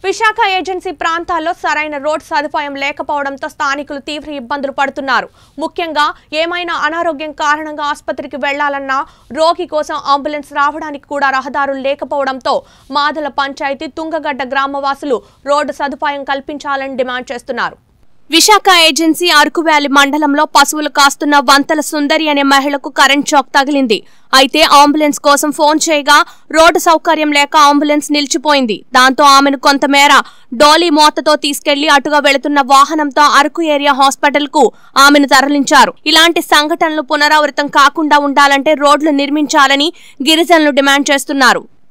Visakha agency ప్రాంతాల్లో సరైన road సదుపాయం లేకపోవడంతో స్థానికులు తీవ్ర ఇబ్బందులు పడుతున్నారు. ముఖ్యంగా ఏమైనా అనారోగ్యం కారణంగా ఆసుపత్రికి వెళ్లాలన్నా రోగి కోసం అంబులెన్స్ రావడానికి కూడా రహదారులు లేకపోవడంతో మాదల పంచాయతీ తుంగగడ్డ గ్రామవాసులు రోడ్డు సదుపాయం కల్పించాలని డిమాండ్ చేస్తున్నారు. విశాఖ ఏజెన్సీ అరకు వ్యాలీ మండలంలో పశువులు కాస్తున్న వంతల సుందరి అనే మహిళకు కరెంట్ షాక్ తగిలింది. అయితే అంబులెన్స్ కోసం ఫోన్ చేయగా రోడ్డు సౌకర్యం లేక అంబులెన్స్ నిలిచిపోయింది. దాంతో ఆమెను కొంతమేర డోలీ మోతతో తీసుకెళ్లి అటుగా వెళుతున్న వాహనంతో అరకు ఏరియా హాస్పిటల్ కు ఆమెను తరలించారు. ఇలాంటి సంఘటనలు పునరావృతం కాకుండా ఉండాలంటే రోడ్లు నిర్మించాలని గిరిజనులు డిమాండ్ చేస్తున్నారు.